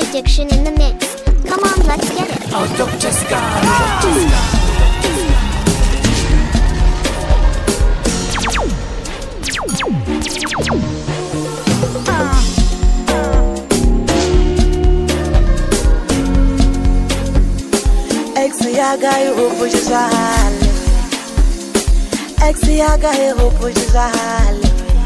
Addiction in the mix. Come on, let's get it. Oh, Dr. Sky. Ex-yaga ihubujizahale. Ex-yaga ihubujizahale.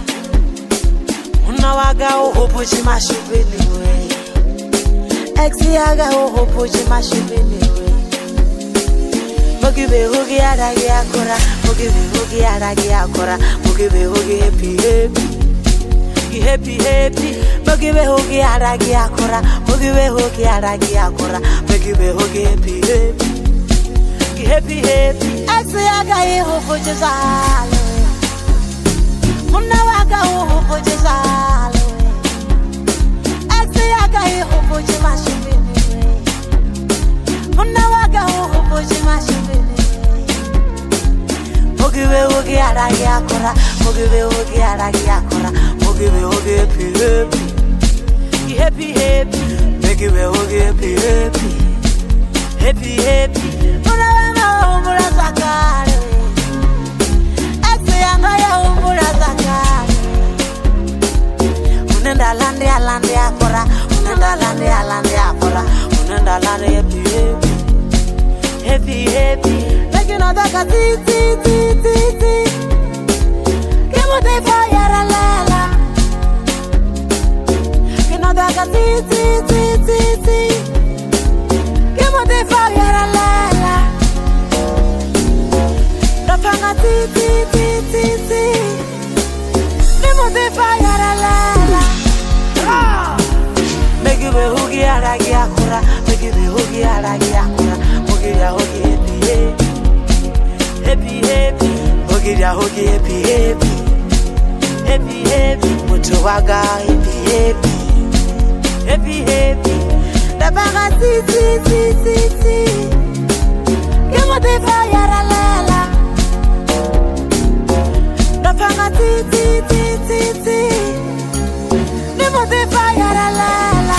Unawaga uhubujimashubili we. Ex-yaga uhubujimashubili we. Mugibe hugi aragi akora. Mugibe hugi aragi akora. Mugibe hugi happy happy. Happy happy. Mugibe hugi aragi akora. Mugibe hugi aragi akora. Mugibe hugi happy happy. Happy happy. Ex-yaga ihubujizahale. Unawaga uhubujizahale. Ex-yaga ihubujimashubili we. Unawaga uhubujimashubili we. Mugibe hugi aragi akora. Mugibe hugi aragi akora. Mugibe hugi happy happy. Happy happy. Mugibe hugi happy happy. Happy happy. Unawaga umurazakale. Ex-yaga umurazakale. Unenda lande alande akora. Unenda lande alande akora. Unenda lande happy happy. Happy happy. Making all the ti. Kemo te fire lela. Kemo te ti. Kemo te fire lela. Rapanga ti. Kemo te fire lela. Make you be hugi aragi akora. Make you be hugi aragi akora. Mugi ya hugi happy. Happy happy. Mugi ya hugi happy happy. Happy happy. Mutuwaga happy happy. Happy happy. Dabanga ti. Kemo te fire lela. Dabanga ti. Kemo te fire lela.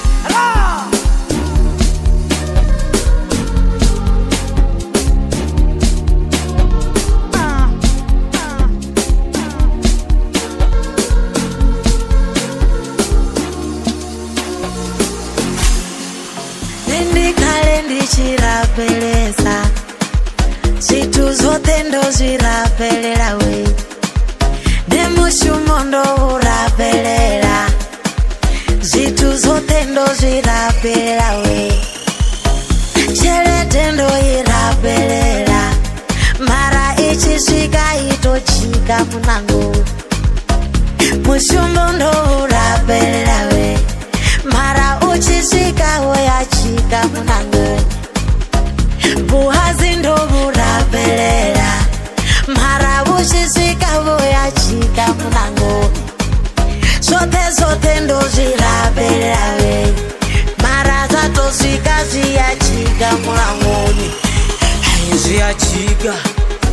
Chirapeleza zitu zote ndo zirapelela we. Nemushumo ndo urapelela zitu zote ndo zirapelela we. Cherete ndo irapelela mara ichisika itochika munango. Mushumo ndo urapelela we mara uchisika oyachika munango. Buhazi ndo burapelela mara uchisika oyachika munango. Zote ndo zirapelela we mara zatosika ziyachika munangoni. Ziyachika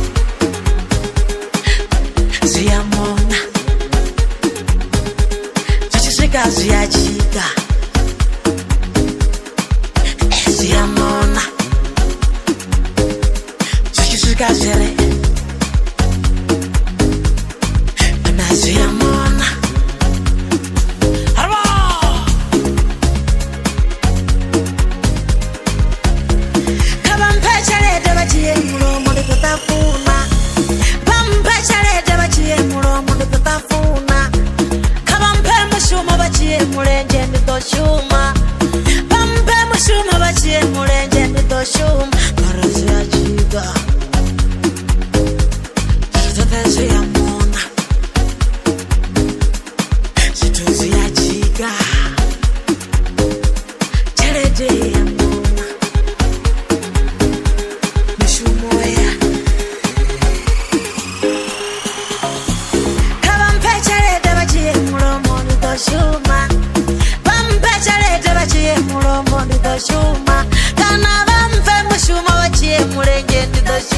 ziyamona. Zichisika ziyachika ziyamona. Zichisika zere na ziyamona. Harba kabampechelete bachiye mulomo ndikutafuna. Bampechelete bachiye mulomo ndikutafuna. Kabampe mushumo bachiye mulenje nditoshuma. Bampe mushumo bachiye mulenje nditoshuma. Karazi achiga zote yamona. Zituzi achiga cherete yamona. Mushumo ya kabampechelete bachiye mulomo nditoshuma. Bampechelete bachiye mulomo nditoshuma. Kana bampe mushumo bachiye mulenje nditoshuma.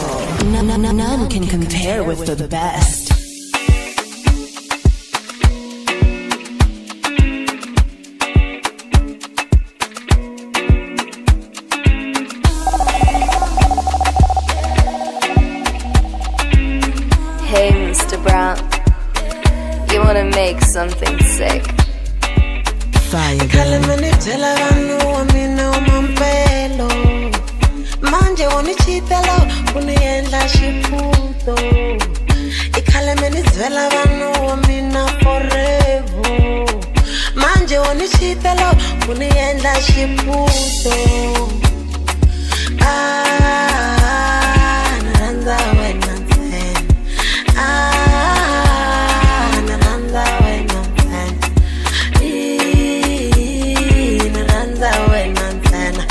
None can compare with the best. Hey, Mr. Brown, you wanna make something sick? Fire, manje wonichitelo uniendla xiputo ikhale meni dzela vanhu wa mina forever manje wonichitelo uniendla xiputo narandza wena ntsena narandza wena ntsena narandza wena ntsena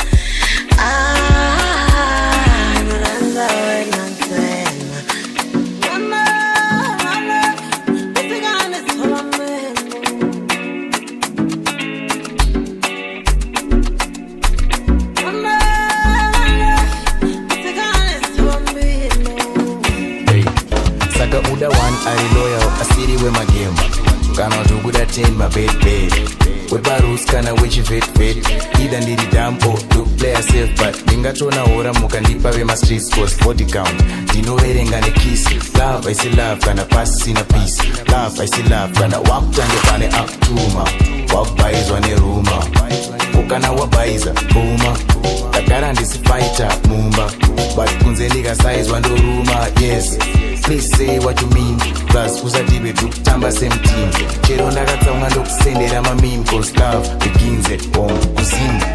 Uda one are loyal, a city with my game. Kana to good attain my bed. With barus kana which fit. Either need it damn or to play a safe, but Ningatona ora mukandipa we my streets cause 40 count. Dino wearing and a kiss. Love, I see love, gonna pass in a piece. Love, I see love, gonna walk down the pane up to ma. Walk by is one a rumor. Ukana wabaiza, booma. Takara this fighter, mumba. But kunzeliga size one do rumor, yes. Please say what you mean. Plus, who's a debate to tamba same team. Chero ndakatsa ungando kusendera ma meme. Cause love begins at home. Kuzimba.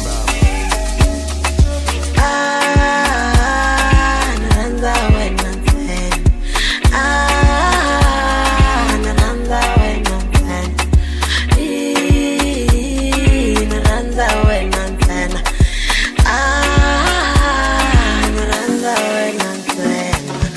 Narandza wena ntsena. Narandza wena ntsena. Narandza wena ntsena. Narandza wena ntsena.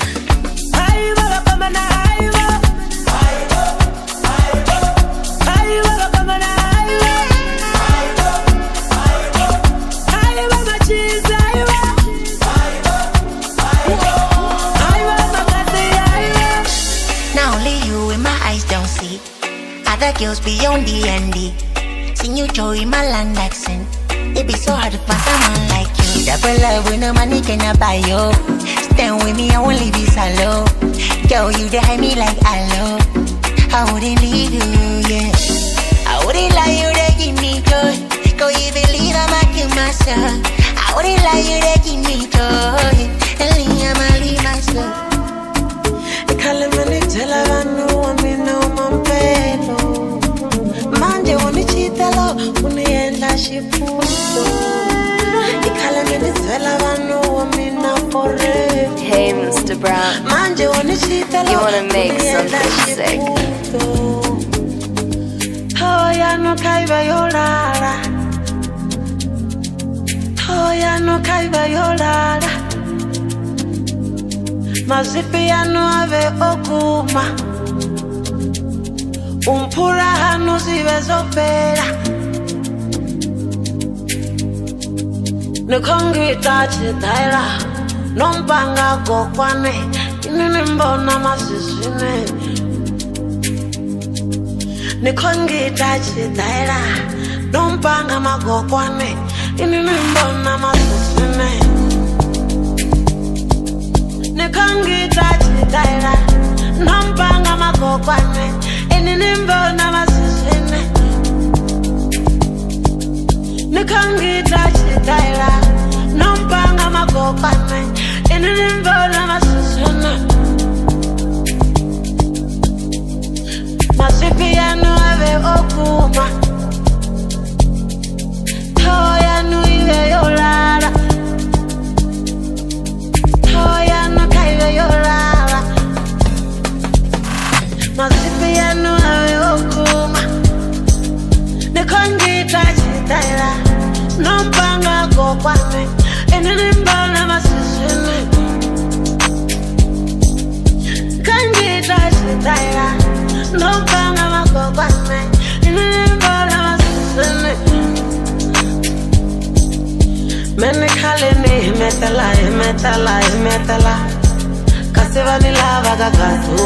Other girls beyond the ND. Seen you joy my land accent. It be so hard to find someone like you. Double love with no money can I buy you. Stand with me, I won't leave you solo. Girl, you dey hide me like hello. I wouldn't leave you, yeah. I wouldn't lie, you dey give me joy. Go you believe I'ma kill myself. I wouldn't lie, you dey give me joy. And leave I'ma leave myself. Ikhale mani dzela vanhu wa mina umampelo manje wonichitelo uniendla xiputo ikhale mani dzela vanhu wa mina forever. Hey, Mr. Brown, manje wonichitelo you wanna make something sick? Toya no kaiba yolala. Toya no kaiba yolala. Mazipi yanu ave okuma. Umpura hanu zive zopera. Nikongita chitaira. Nompanga kokwane. Inini mbona masisine. Nikongita chitaira. Nompanga magokwane. Inini mbona masisine. Nikongita chitaira. Nompanga magokwane. Inini mbona masisine. Nikongita chitaira. Nompanga magokwane. Inini mbona masisine. Masipi yanu ave okuma. Toya nu ive yolala. Toya nu kaive yolala. Masipi yanu ave okuma. Nikongita chitaira. Nompanga kokwane. Inini mbona masisine. Nikongita chitaira. Nompanga magokwane. Inini mbona masisine. Mene khalene metala kasevani lava gagazo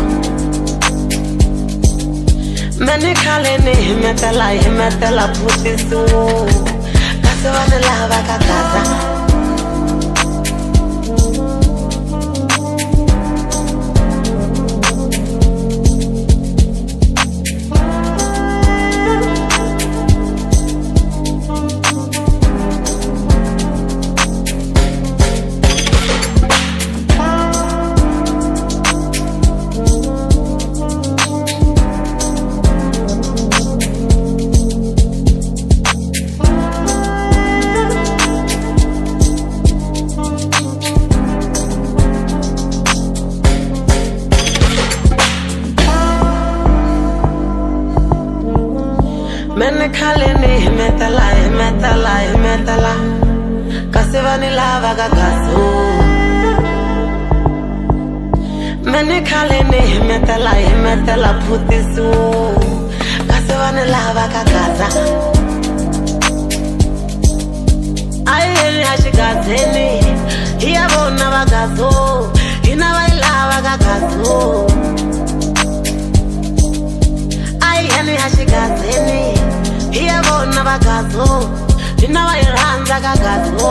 Mene khalene metala putisu kasevani lava gagaza Mene khalene metala kasevani lava gagazo Mene khalene metala putisu kasevani lava gagaza Ayeni hashigazeni iyabona bagazo inabayilava gagazo Ayeni hashigazeni iyabona bagazo inabayiranza gagazo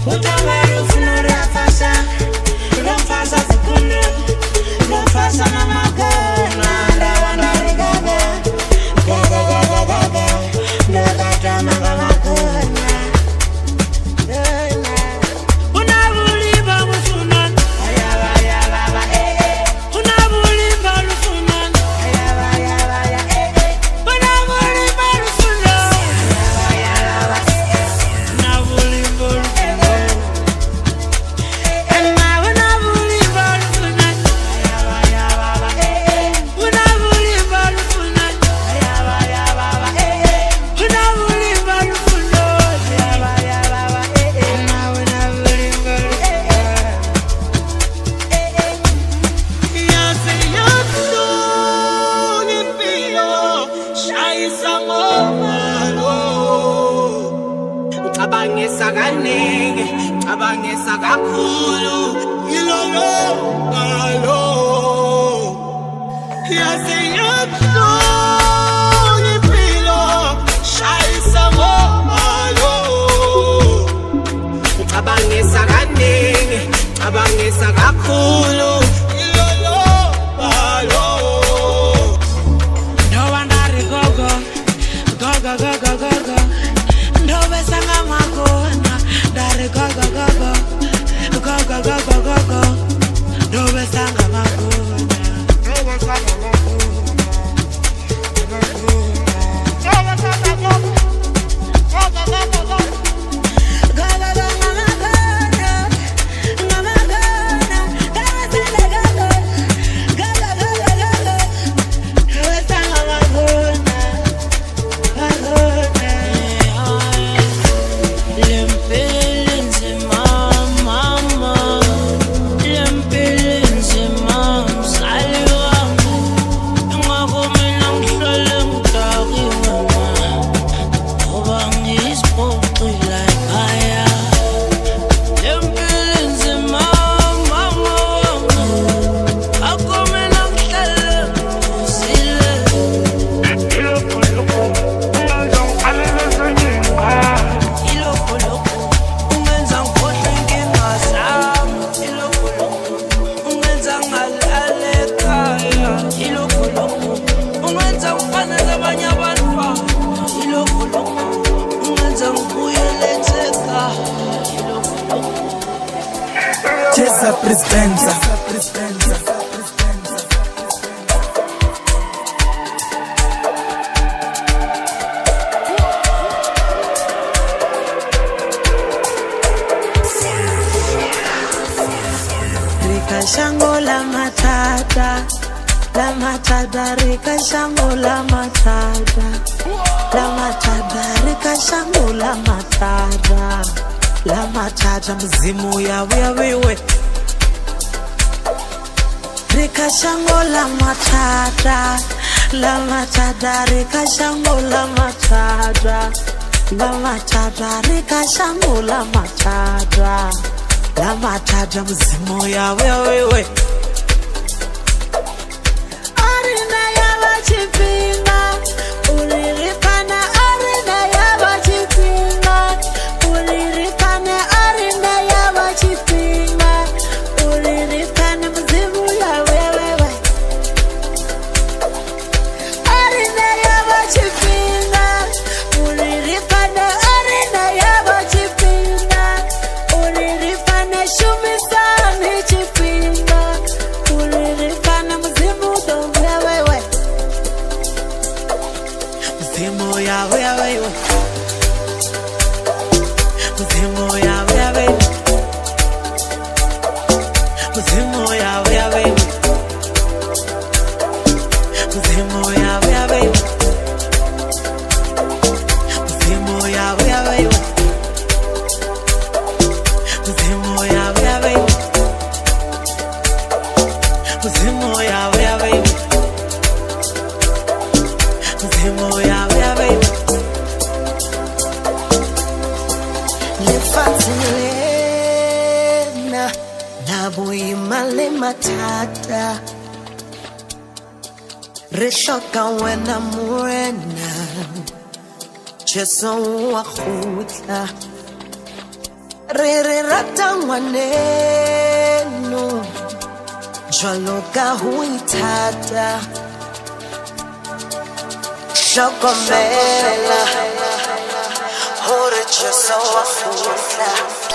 Mzimu ya wewe Rika shango la matata La matata Rika shango la matata La matata Rika shango la matata La matata mzimu ya wewe Arina ya wachipinga Uliripana arina ya wachipinga Uliripana arina ya wachipinga Uliripana mzimu ya wewe Arina ya wachipinga Uliripana arina ya wachipinga Uliripana shumisani chipinga Uliripana mzimu do wewe Mzimu ya wewe Mzimu ya wewe Mzimu ya wewe Mzimu ya wewe Mzimu ya wewe Mzimu ya wewe Mzimu ya wewe Mzimu ya wewe Lefatilena Nabuimale matata Reshoka wena muena Cheso wa khutla Re ratangwaneno jwalo ka huitata Shokomela hore tshso wa futa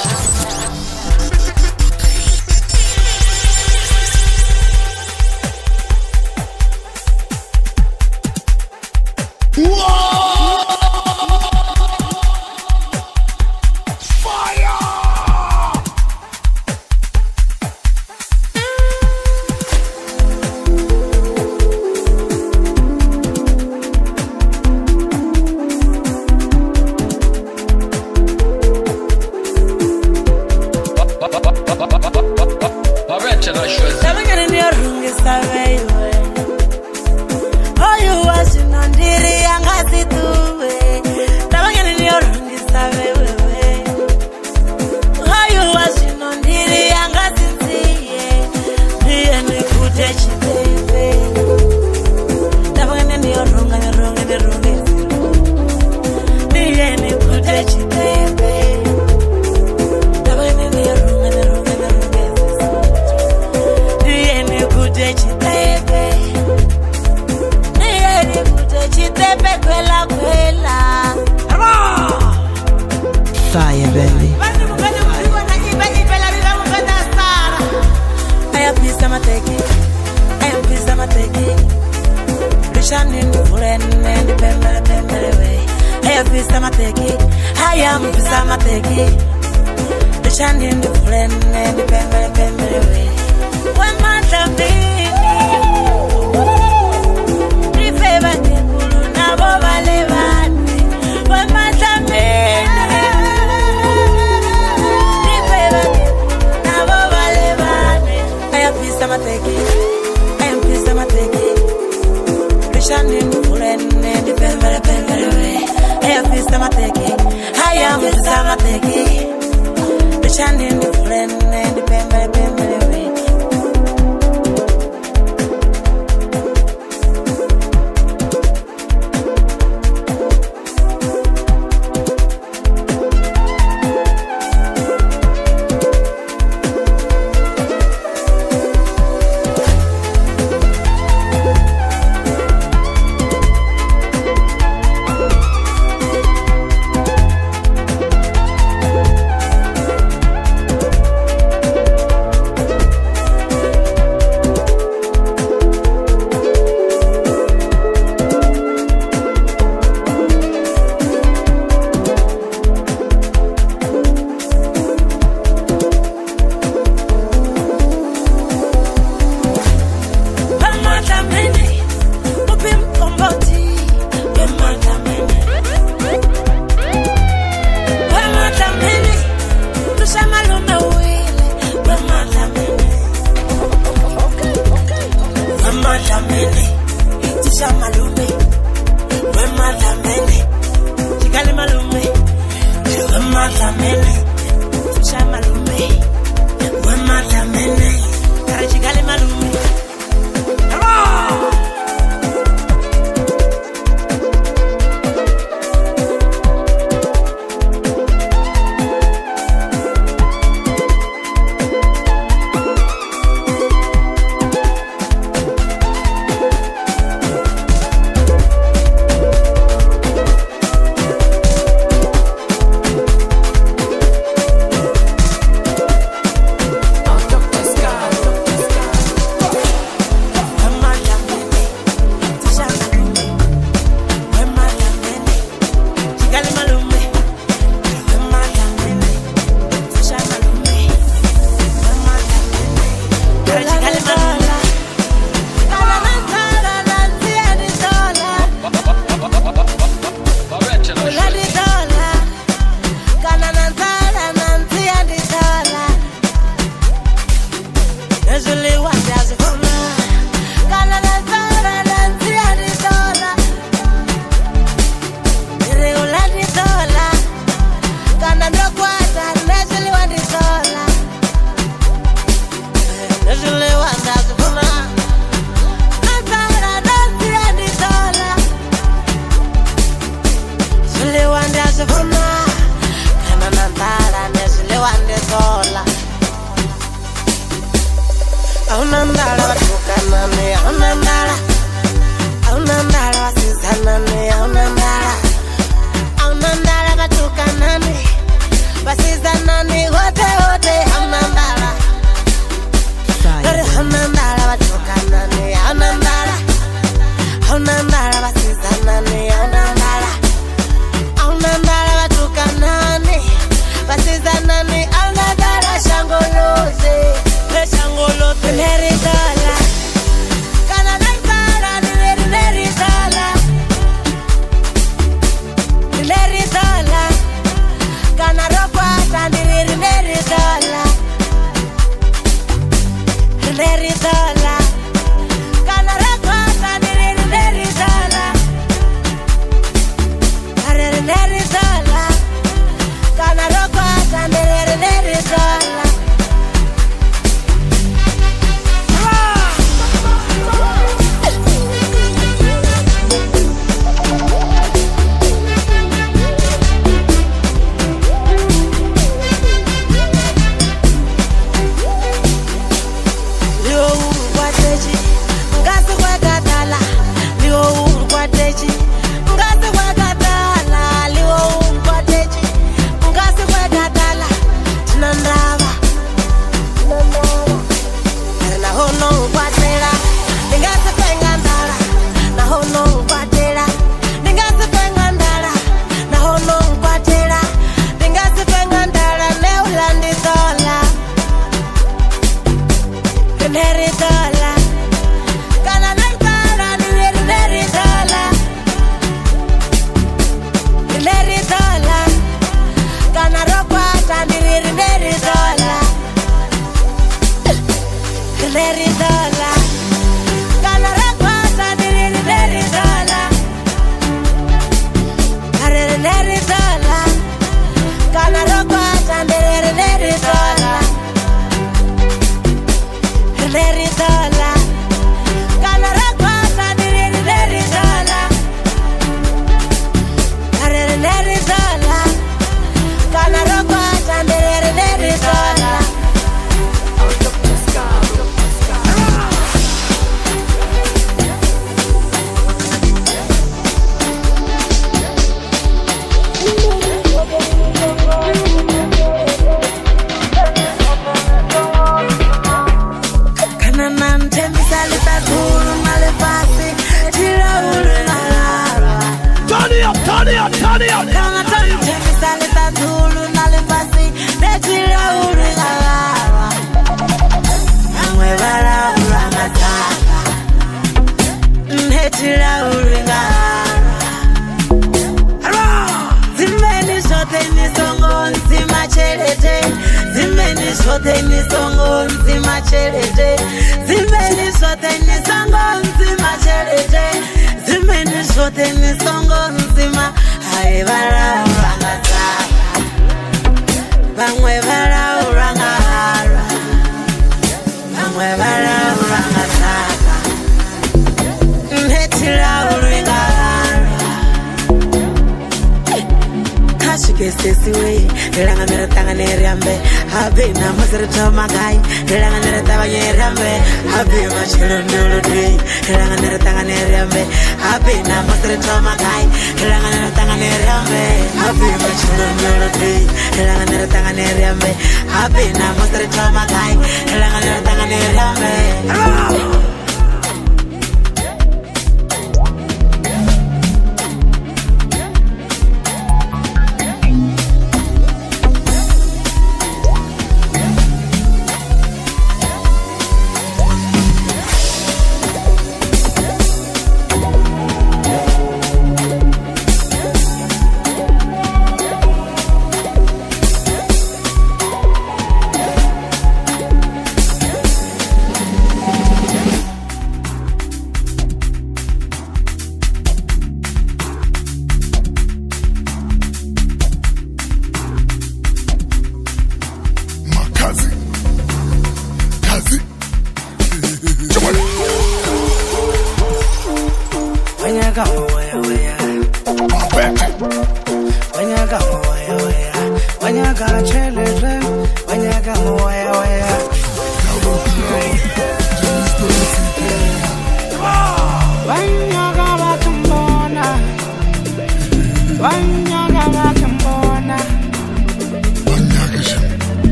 Fire, baby. I am pissed, I'm a take it. I am pissed, I'm a take it. Shining the friend and the pember away. I am pissed, I'm a take it. I am pissed, I'm a take it. Shining the friend and the pember away. When my love the favor never live. When my love I am pissed, I'm a take it. I am pissed, I'm a take it. Shining the friend and the pember away. I am pissed, I'm a take it. I am pissed, I'm a take it. Shining the friend and the pember sola. Aunandala batukanane, aunandala. Aunandala basizanane, aunandala. Aunandala batukanane, basizanane, hote hote, aunandala. Aunandala batukanane, aunandala. Aunandala basizanane, aunandala. Aunandala batukanane, basizanane, aunandala shangoloze. Shangoloze neridala. Kana naitala neridala. Neridala. Kana rokwata neridala. Neridala. Kana rokwata neridala. Neridala. Kana rokwata neridala.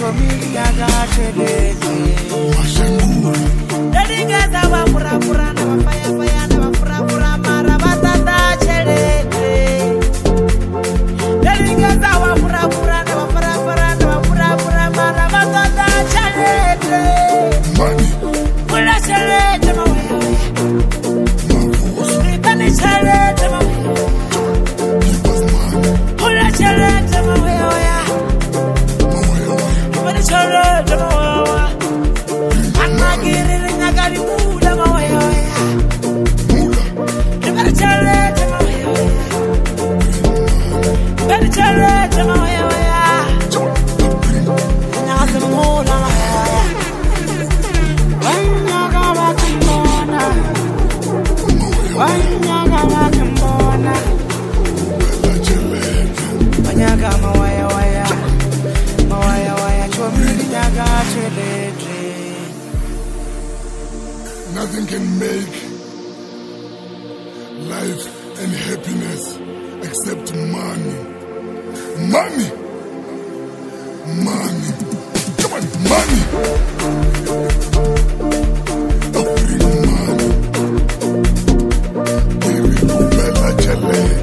chomili yakatelete Deligeza wapura na wafaya na wapura mara batata chelete Deligeza wapura na wapura mara batata chelete Money Kula chelete mawewe Nipani chelete mawewe Kula chelete mawewe Nipani chelete mawewe Anagiri nagari muda mawewe Nipani chelete mawewe Nipani chelete mawewe Nagasi muda mawewe Wanyaga wakimbona Wanyaga wakimbona Wanyaga mawaya waya Mawaya waya chomili nyaga chelete Nothing can make life and happiness except money. Money! Money! Come on, money! Bring money. Baby, go bella challenge.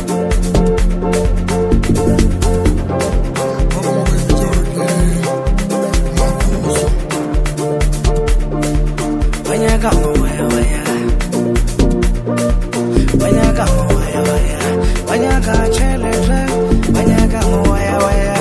Wanyaga mawaya waya Wanyaga mawaya waya Wanyaga chelete Wanyaga mawaya waya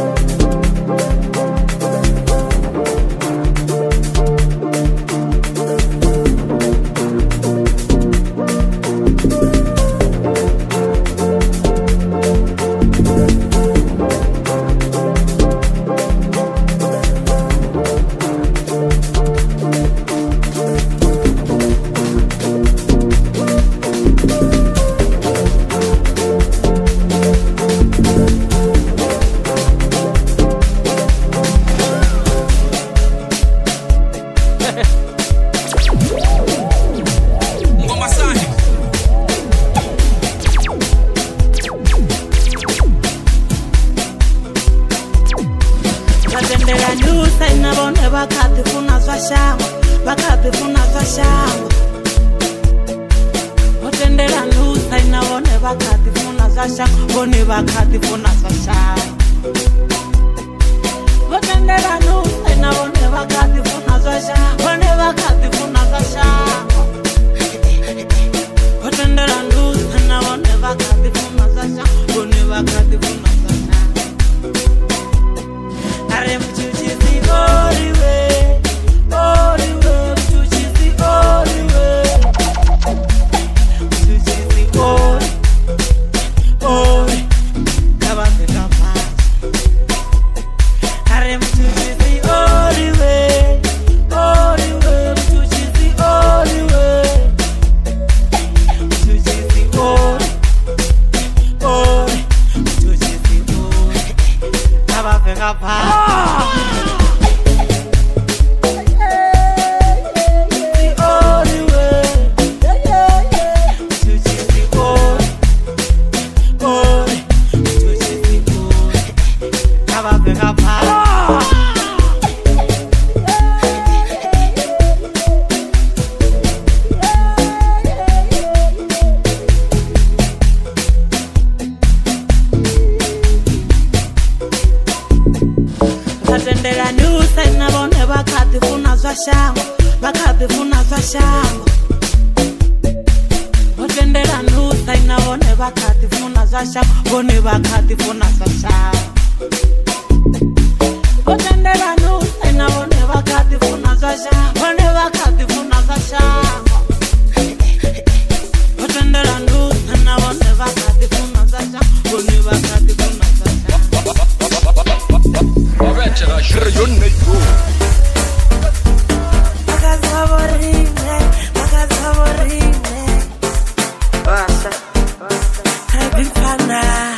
Batendela nusa inabone bakati funa zwashango Bakati funa zwashango Batendela nusa inabone bakati funa zwashango Bone bakati funa zwashango Batendela nusa inabone bakati funa zwashango Bone bakati funa zwashango Batendela nusa inabone bakati funa zwashango Bone bakati funa zwashango I'm choosing the only way, choosing the only way, choosing the only, come on, come on. I'm choosing the only way, choosing the only way, choosing the only, choosing the only, come on, come on. Batendela nusa inabone bakati funa zwashango Bakati funa zwashango Batendela nusa inabone bakati funa zwashango Bone bakati funa zwashango Batendela nusa inabone bakati funa zwashango Bone bakati funa zwashango Batendela nusa inabone bakati funa zwashango Bone bakati funa zwashango Basta. Basta.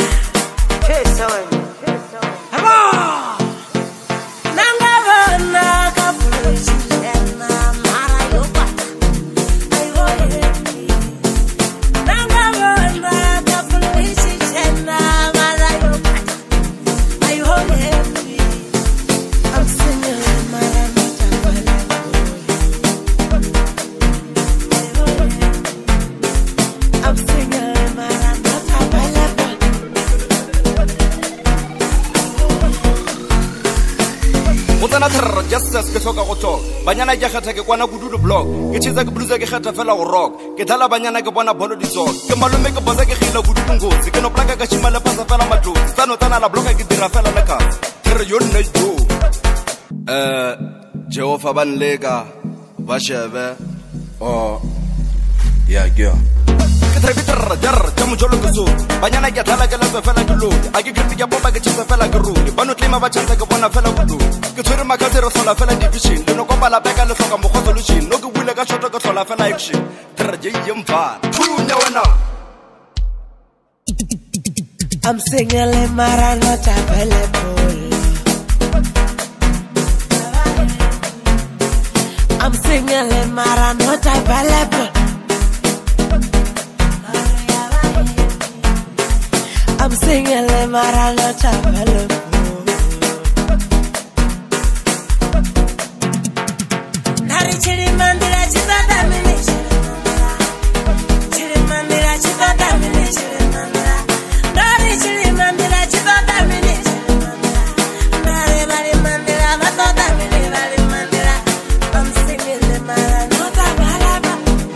tsena thrrr justice ke hloka go talk banyana ke kgetha ke kwana kudu block ke tshitsa ke blues ke kgetha fela go rock ke dlala banyana ke bona bolo di zone ke malome ke boza ke gila kudu ngotsi ke no plaka ka chimala pasa fela matlotsi tsano tsana la block ke dira fela le ka thrrr yo nne yo Jehova banlega ba shebe ya gyo Trevitra jar jamu jolo kusu banyana ke thala ke la fela ke lodi a ke kritika bomba ke tshisa fela ke rudi bano tlema ba tshantsa ke bona fela kudu ke tshwere makaze re hlola fela division le no kopa la beka le hloka mogwa solution no ke buile ka shota ke hlola fela action traje yemva thunya wena I'm singing le mara not available I'm singing le mara not available I'm singing le mara not available Nari chiri mandira chitata mini chiri mandira chitata mini chiri mandira Nari chiri mandira chitata mini Nari bari mandira matata mini bari mandira I'm singing le mara not available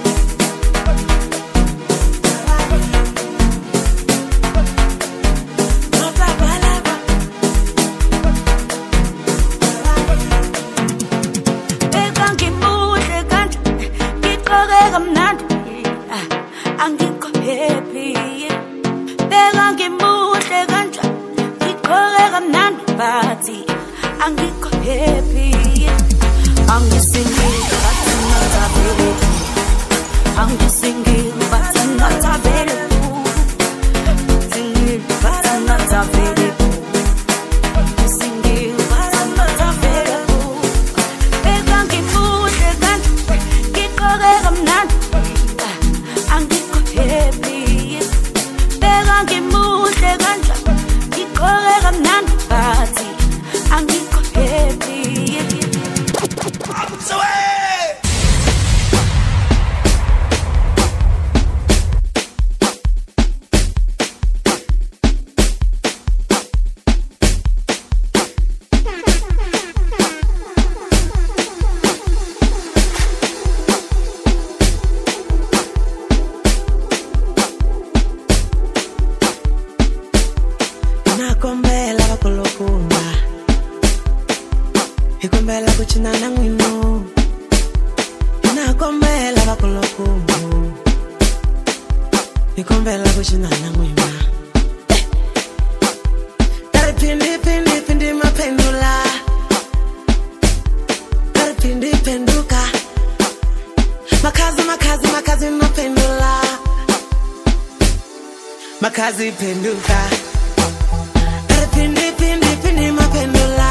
Makazi penduka Pindi pindi pindi mapendula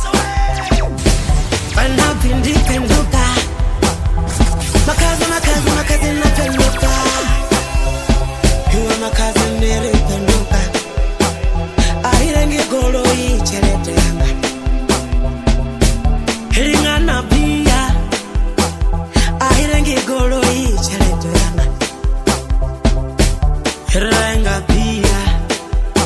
Pana pindi penduka Makazi makazi makazi na penduka Hiwa makazi nere penduka Ahirengi golo ichelete yanga Hiringa na pia Ahirengi golo ichelete yanga Hirenga pia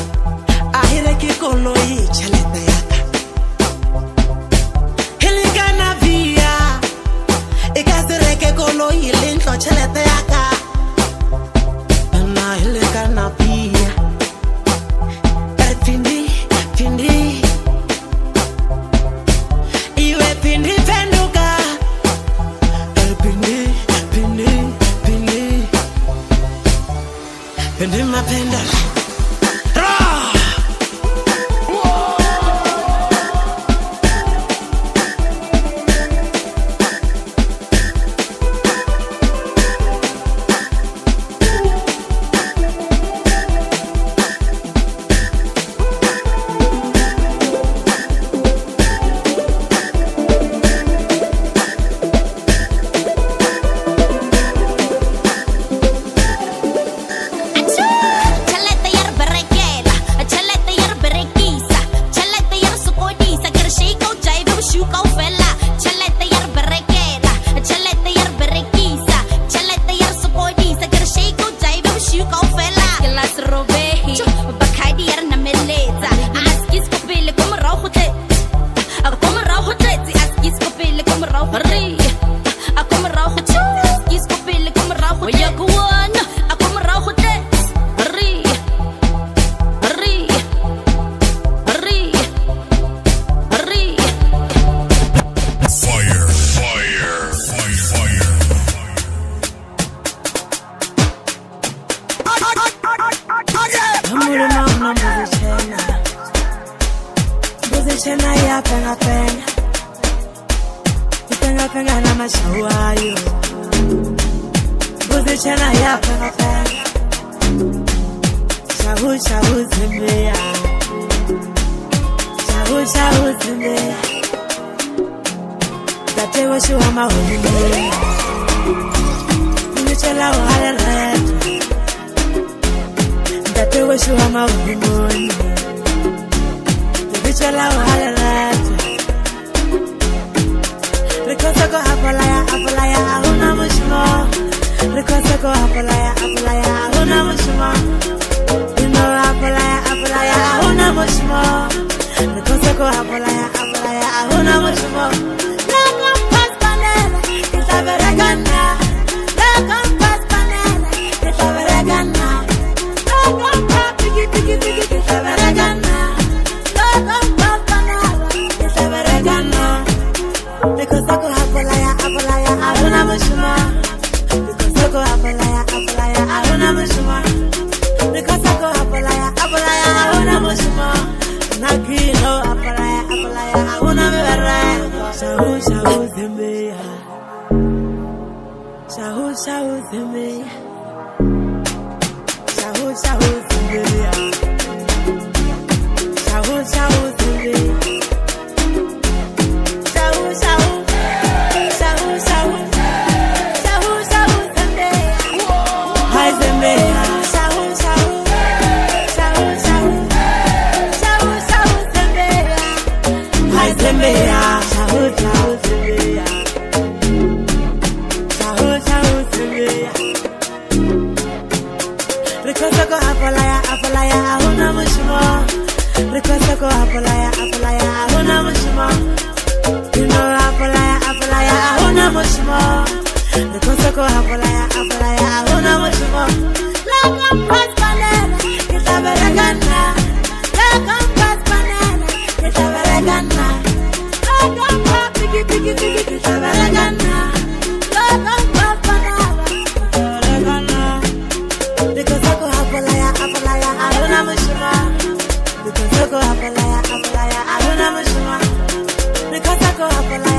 chena ya penga penga. Penga penga na mashawayo. Buzi chena ya penga penga. Shahu shahu zimbeya. Shahu shahu zimbeya. Tate wa shuwa mahoni. Nichela wala red. Tate wa shuwa mahoni. Nichela wala red. Because I go apalaya, apalaya, ahuna mushmo. Because I go apalaya, apalaya, ahuna mushmo. You know apalaya, apalaya, ahuna mushmo. Because I go apalaya, apalaya, ahuna mushmo. Lagam pas panela, kita beregana. Lagam pas panela, kita beregana. Lagam pas pigi pigi pigi kita beregana. Lagam pas panela, kita beregana. Because I go apalaya, apalaya, ahuna mushmo. Because I go apalaya, apalaya, ahuna mushmo. Because I go apalaya, apalaya, ahuna mushmo. Nakilo apalaya, apalaya, ahuna mebara. Shahu shahu zimbeya. Shahu shahu zimbeya. Shahu shahu zimbeya. Shahu shahu zimbeya. Shahu shahu. Shahu shahu. Shahu shahu zimbeya. Hi zimbeya. Shahu shahu. Shahu shahu. Shahu shahu zimbeya. Hi zimbeya. Shahu shahu zimbeya. Shahu shahu zimbeya. Because I go apalaya, apalaya, ahuna mushmo. Because I go apalaya, apalaya, ahuna mushmo. You know apalaya, apalaya, ahuna mushmo. Because I go apalaya, apalaya, ahuna mushmo. Lagam pas panela, kita beregana. Lagam pas panela, kita beregana. Lagam pas pigi pigi pigi kita beregana. Lagam pas panela, beregana. Because I go apalaya, apalaya, ahuna mushmo. Because I go apalaya, apalaya, ahuna mushmo. Because I go apalaya.